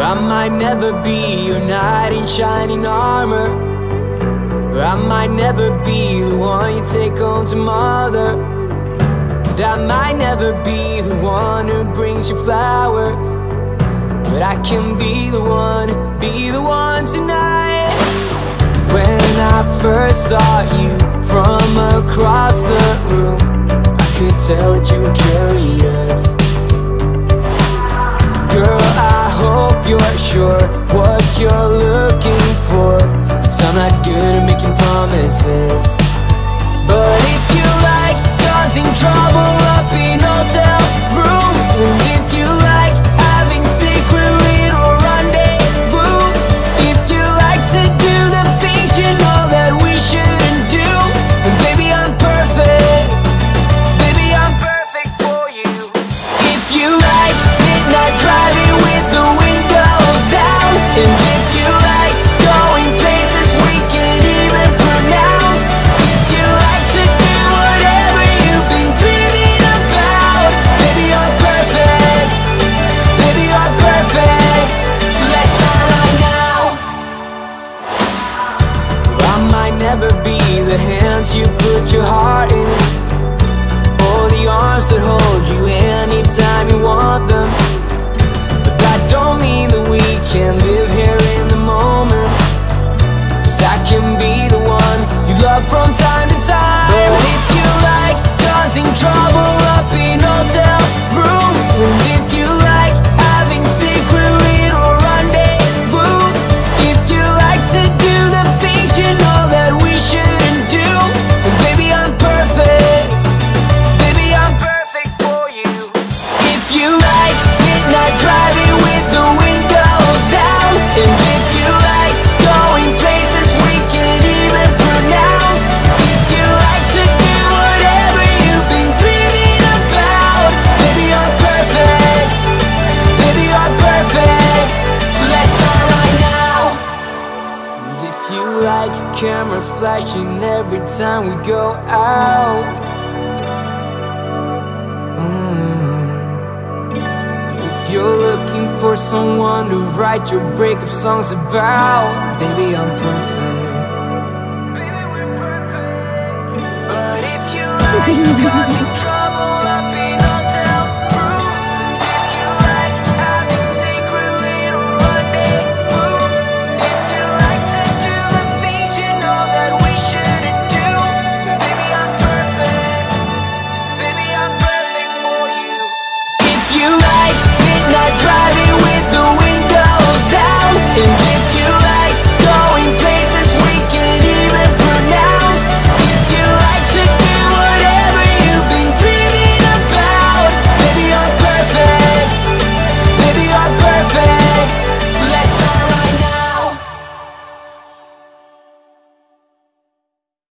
I might never be your knight in shining armor, or I might never be the one you take home to mother, and I might never be the one who brings you flowers, but I can be the one tonight. When I first saw you from across the room, I could tell that you were curious. Girl, I hope you're sure what you're looking for, 'cause I'm not good at making promises. But if you like causing trouble up in hotel rooms, and if you like having secret little rendezvous, if you like to do the things you know that we shouldn't do, then baby I'm perfect. Baby I'm perfect for you. If you like midnight driving with the windows down, and if you like going places we can't even pronounce, if you like to do whatever you've been dreaming about, baby you're perfect. Baby you're perfect. So let's start right now. I might never be the hands you put your heart in, or the arms that hold you anytime you want them, but that don't mean that we can live here in the moment, 'cause I can be the one you love from time to time. But if you like causing trouble up in hotel rooms, and if you like having secret little rendezvous, if you like to do the things you know that we shouldn't do, then baby I'm perfect. Baby I'm perfect for you. If you like midnight driving with the windows down, and if you like going places we can't even pronounce, if you like to do whatever you've been dreaming about, baby you're perfect. Baby you're perfect. So let's start right now. And if you like cameras flashing every time we go out, if you're looking for someone to write your breakup songs about, baby I'm perfect. Baby we're perfect. But if you like causing trouble